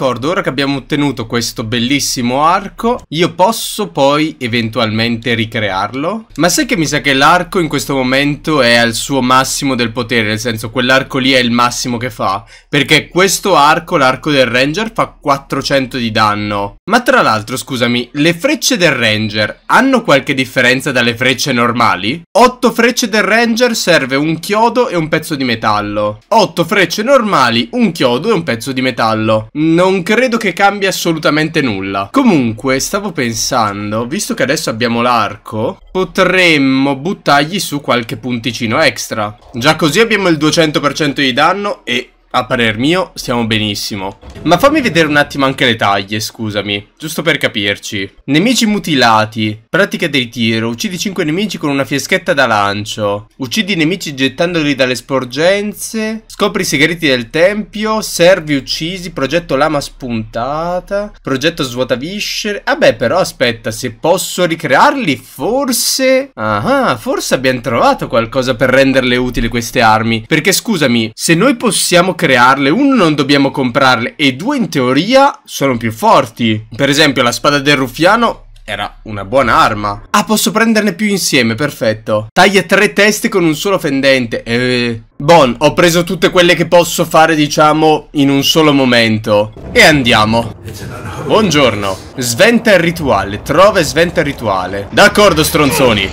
d'accordo, ora che abbiamo ottenuto questo bellissimo arco, io posso poi eventualmente ricrearlo. Ma sai che mi sa che l'arco in questo momento è al suo massimo del potere, nel senso quell'arco lì è il massimo che fa, perché questo arco, l'arco del Ranger, fa 400 di danno. Ma tra l'altro, scusami, le frecce del Ranger hanno qualche differenza dalle frecce normali? 8 frecce del Ranger serve un chiodo e un pezzo di metallo. 8 frecce normali, un chiodo e un pezzo di metallo. Non credo che cambi assolutamente nulla. Comunque, stavo pensando, visto che adesso abbiamo l'arco, potremmo buttargli su qualche punticino extra. Già così abbiamo il 200% di danno e... a parer mio stiamo benissimo. Ma fammi vedere un attimo anche le taglie, scusami, giusto per capirci. Nemici mutilati. Pratica dei tiro. Uccidi 5 nemici con una fieschetta da lancio. Uccidi i nemici gettandoli dalle sporgenze. Scopri i segreti del tempio. Servi uccisi. Progetto lama spuntata. Progetto svuota viscere. Vabbè, però aspetta, se posso ricrearli forse... ah, forse abbiamo trovato qualcosa per renderle utili queste armi. Perché scusami, se noi possiamo crearle, uno non dobbiamo comprarle e due in teoria sono più forti. Per esempio la spada del ruffiano era una buona arma. Ah, posso prenderne più insieme, perfetto. Taglia 3 teste con un solo fendente. Bon, ho preso tutte quelle che posso fare, diciamo, in un solo momento. E andiamo. Buongiorno. Sventa il rituale. Trova e sventa il rituale. D'accordo, stronzoni.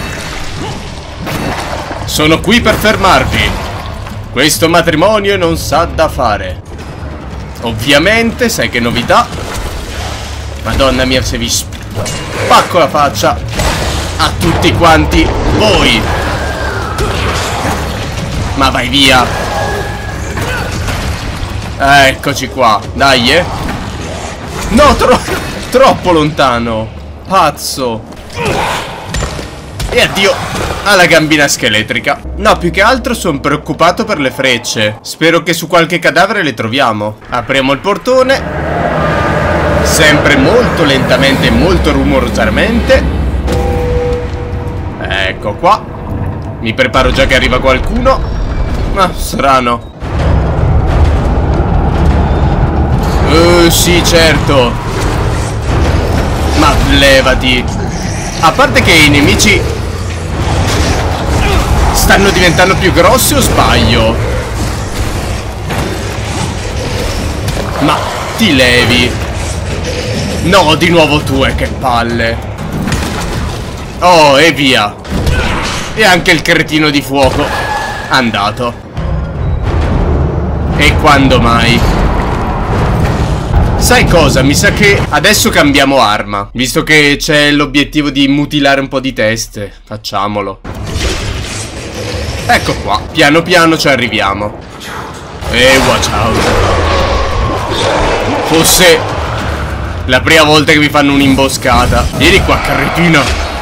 Sono qui per fermarvi. Questo matrimonio non sa da fare. Ovviamente, sai che novità? Madonna mia, se vi spacco la faccia a tutti quanti voi. Ma vai via. Eccoci qua. Dai, no, troppo lontano. Pazzo. E addio alla gambina scheletrica. No, più che altro sono preoccupato per le frecce. Spero che su qualche cadavere le troviamo. Apriamo il portone. Sempre molto lentamente e molto rumorosamente. Ecco qua. Mi preparo già che arriva qualcuno. Ma strano. Sì, certo. Ma levati. A parte che i nemici stanno diventando più grossi, o sbaglio? Ma ti levi. No, di nuovo tu, che palle. Oh, e via. E anche il cretino di fuoco andato. E quando mai? Sai cosa? Mi sa che adesso cambiamo arma, visto che c'è l'obiettivo di mutilare un po' di teste. Facciamolo. Ecco qua, piano piano ci arriviamo. E watch out. Fosse la prima volta che mi fanno un'imboscata. Vieni qua, carretino.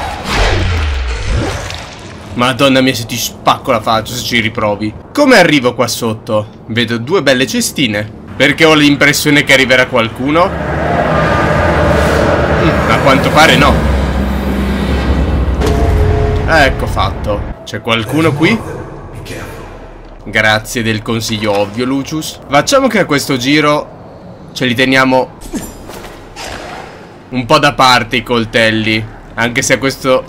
Madonna mia, se ti spacco la faccia se ci riprovi. Come arrivo qua sotto? Vedo 2 belle cestine. Perché ho l'impressione che arriverà qualcuno. A quanto pare no. Ecco fatto. C'è qualcuno qui? Grazie del consiglio ovvio, Lucius. Facciamo che a questo giro ce li teniamo un po' da parte i coltelli. Anche se a questo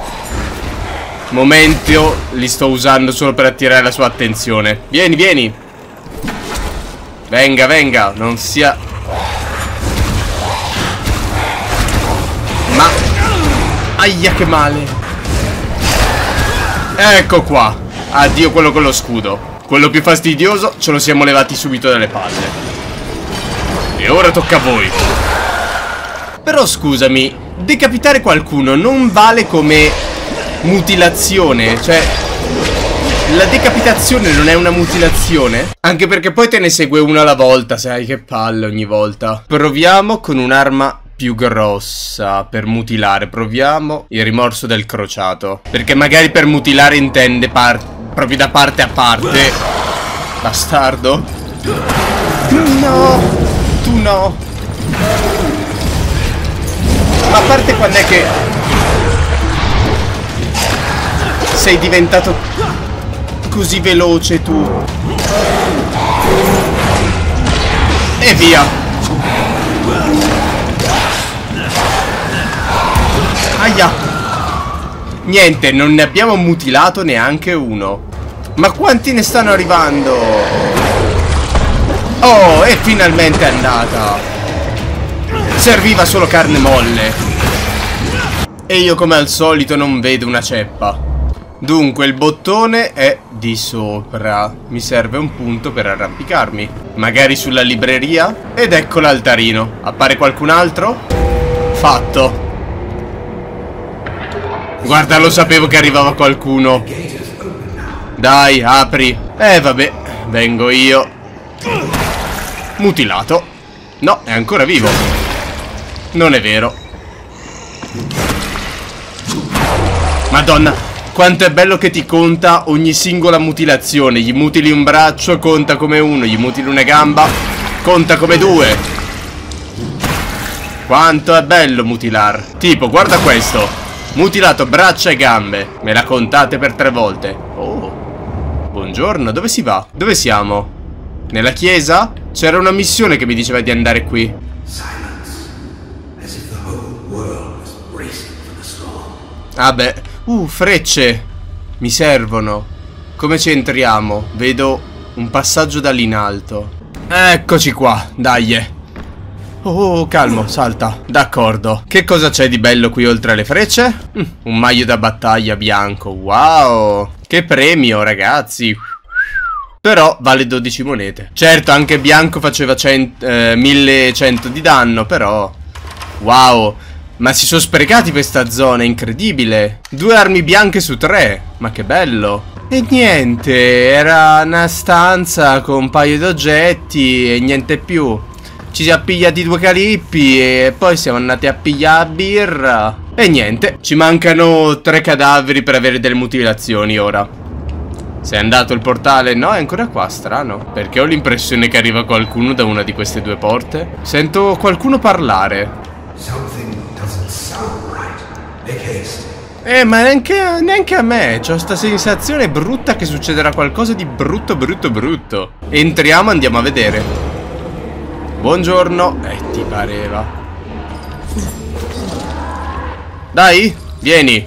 momento li sto usando solo per attirare la sua attenzione. Vieni, vieni. Venga, venga, non sia... Ma... aia, che male. Ecco qua. Addio quello con lo scudo. Quello più fastidioso ce lo siamo levati subito dalle palle. E ora tocca a voi. Però scusami, decapitare qualcuno non vale come mutilazione. Cioè, la decapitazione non è una mutilazione? Anche perché poi te ne segue uno alla volta, sai, che palle ogni volta. Proviamo con un'arma più grossa per mutilare. Proviamo il rimorso del crociato, perché magari per mutilare intende proprio da parte a parte. Bastardo. No, tu no. Ma a parte quando è che sei diventato così veloce tu. E via. Aia. Niente, non ne abbiamo mutilato neanche uno. Ma quanti ne stanno arrivando? Oh, è finalmente andata. Serviva solo carne molle. E io come al solito non vedo una ceppa. Dunque il bottone è di sopra. Mi serve un punto per arrampicarmi. Magari sulla libreria. Ed ecco l'altarino. Appare qualcun altro? Fatto. Guarda, lo sapevo che arrivava qualcuno. Dai, apri. Vabbè, vengo io. Mutilato. No, è ancora vivo. Non è vero. Madonna, quanto è bello che ti conta ogni singola mutilazione. Gli mutili un braccio, conta come uno. Gli mutili una gamba, conta come due. Quanto è bello mutilar. Tipo, guarda questo. Mutilato braccia e gambe. Me la contate per 3 volte. Oh, buongiorno, dove si va? Dove siamo? Nella chiesa? C'era una missione che mi diceva di andare qui. Ah beh. Frecce. Mi servono. Come ci entriamo? Vedo un passaggio da lì in alto. Eccoci qua, dai. Oh, calmo, salta. D'accordo. Che cosa c'è di bello qui oltre alle frecce? Un maglio da battaglia bianco. Wow. Che premio, ragazzi. Però vale 12 monete. Certo, anche bianco faceva 1100 di danno, però... Wow. Ma si sono sprecati questa zona, incredibile. 2 armi bianche su 3. Ma che bello. E niente, era una stanza con un paio di oggetti e niente più. Ci siamo pigliati 2 calippi e poi siamo andati a pigliare la birra. E niente, ci mancano 3 cadaveri per avere delle mutilazioni ora. Sei andato il portale? No, è ancora qua, strano. Perché ho l'impressione che arriva qualcuno da una di queste 2 porte. Sento qualcuno parlare. Ma neanche a me. C'ho sta sensazione brutta che succederà qualcosa di brutto, brutto, brutto. Entriamo, andiamo a vedere. Buongiorno. Ti pareva. Dai, vieni.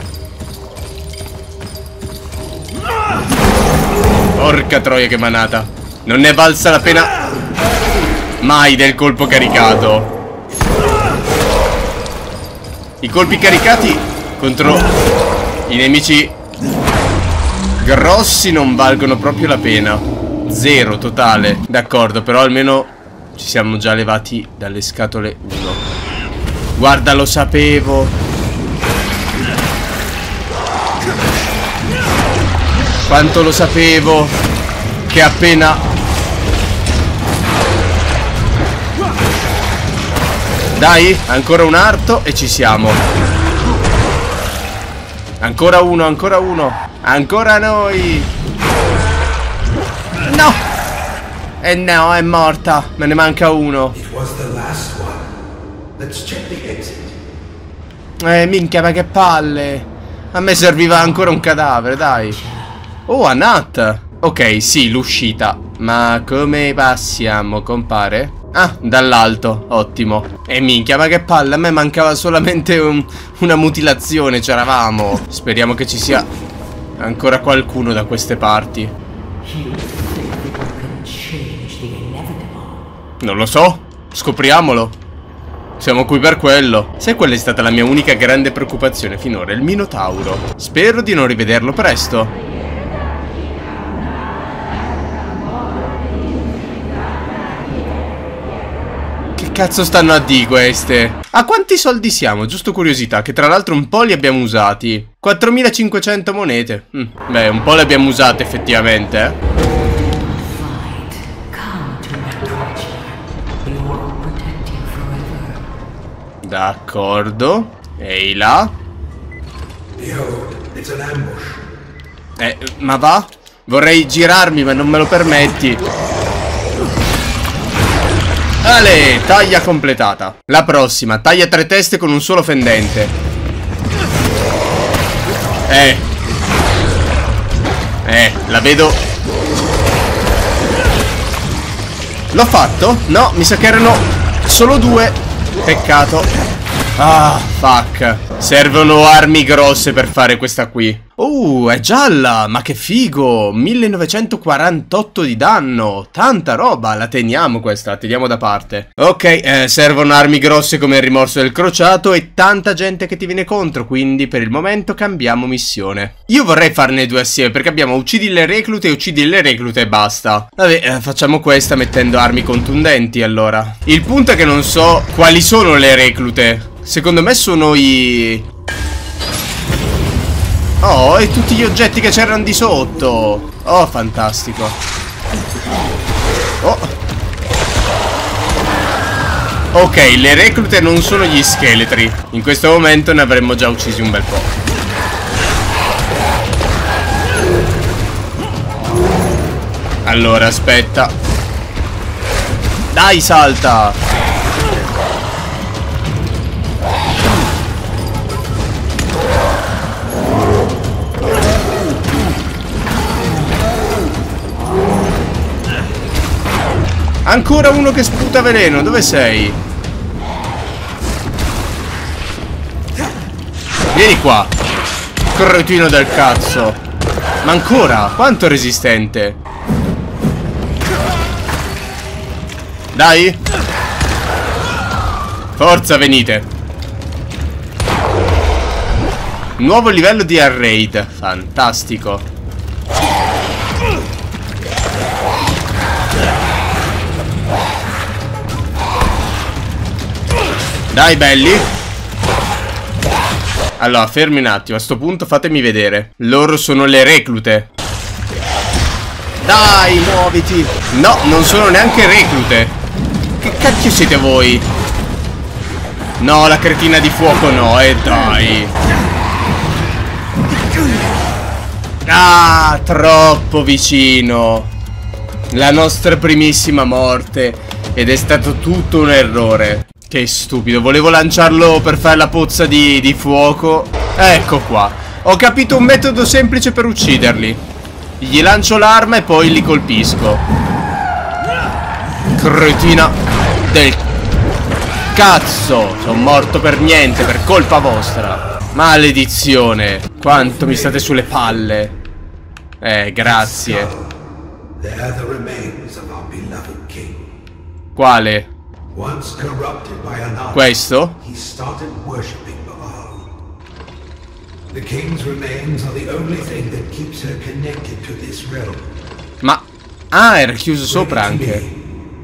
Porca troia che manata. Non ne è valsa la pena mai del colpo caricato. I colpi caricati contro i nemici grossi non valgono proprio la pena. 0 totale. D'accordo, però almeno ci siamo già levati dalle scatole 1. Guarda, lo sapevo. Quanto lo sapevo che appena... Dai, ancora un arto e ci siamo. Ancora uno, ancora uno. Ancora noi. No! No, è morta. Me ne manca uno. Minchia, ma che palle. A me serviva ancora un cadavere, dai. Oh, Anat. Ok, sì, l'uscita. Ma come passiamo, compare? Ah, dall'alto, ottimo. Minchia, ma che palle. A me mancava solamente una mutilazione. C'eravamo. Speriamo che ci sia ancora qualcuno da queste parti. Non lo so, scopriamolo. Siamo qui per quello. Sai qual è stata la mia unica grande preoccupazione finora? Il Minotauro. Spero di non rivederlo presto. Che cazzo stanno a dire queste? A quanti soldi siamo? Giusto curiosità, che tra l'altro un po' li abbiamo usati. 4500 monete. Beh, un po' le abbiamo usate effettivamente, eh. D'accordo. Ehi là. Ma va? Vorrei girarmi ma non me lo permetti. Ale, taglia completata. La prossima, taglia 3 teste con un solo fendente. La vedo. L'ho fatto? No, mi sa che erano Solo 2. Peccato. Ah, fuck. Servono armi grosse per fare questa qui. È gialla, ma che figo. 1948 di danno. Tanta roba, la teniamo questa, la teniamo da parte. Ok, servono armi grosse come il rimorso del crociato e tanta gente che ti viene contro, quindi per il momento cambiamo missione. Io vorrei farne 2 assieme perché abbiamo uccidi le reclute e basta. Vabbè, facciamo questa mettendo armi contundenti allora. Il punto è che non so quali sono le reclute. Secondo me sono i... Oh, e tutti gli oggetti che c'erano di sotto. Oh, fantastico. Oh. Ok, le reclute non sono gli scheletri. In questo momento ne avremmo già uccisi un bel po'. Allora, aspetta. Dai, salta. Ancora uno che sputa veleno, dove sei? Vieni qua, cretino del cazzo. Ma ancora? Quanto è resistente? Dai. Forza, venite. Nuovo livello di arraid. Fantastico. Dai belli. Allora, fermi un attimo. A sto punto fatemi vedere. Loro sono le reclute. Dai, muoviti. No, non sono neanche reclute. Che cacchio siete voi? No, la cretina di fuoco no, dai. Ah, troppo vicino. La nostra primissima morte. Ed è stato tutto un errore. Che stupido, volevo lanciarlo per fare la pozza di fuoco. Ecco qua. Ho capito un metodo semplice per ucciderli. Gli lancio l'arma e poi li colpisco. Cretina del cazzo. Sono morto per niente, per colpa vostra. Maledizione. Quanto mi state sulle palle. Grazie. Quale? Questo? Ma... Ah, era chiuso sopra anche.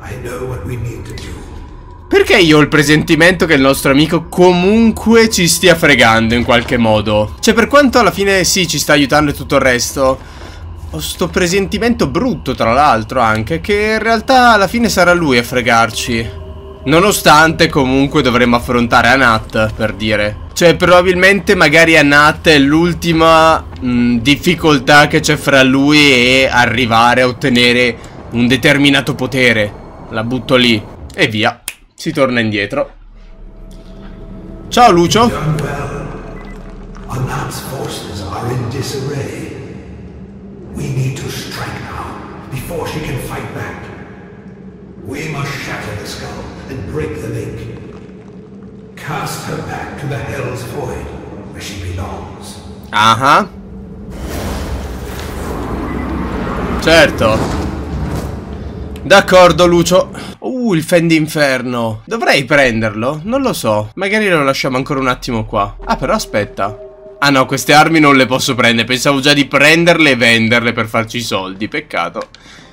Perché io ho il presentimento che il nostro amico comunque ci stia fregando in qualche modo? Cioè, per quanto alla fine sì, ci sta aiutando e tutto il resto, ho sto presentimento brutto, tra l'altro, anche, che in realtà alla fine sarà lui a fregarci. Nonostante comunque dovremmo affrontare Anat, per dire. Cioè, probabilmente magari Anat è l'ultima difficoltà che c'è fra lui e arrivare a ottenere un determinato potere. La butto lì e via. Si torna indietro. Ciao Lucio. Anat's forces are in disarray. We need to strike now before she can fight back. We must shatter the skull and break the link. Cast her back to the Hell's Void, where she belongs. Ah. Certo. D'accordo, Lucio. Il Fen d'Inferno. Dovrei prenderlo? Non lo so. Magari lo lasciamo ancora un attimo qua. Ah, però aspetta. Ah no, queste armi non le posso prendere. Pensavo già di prenderle e venderle per farci i soldi. Peccato.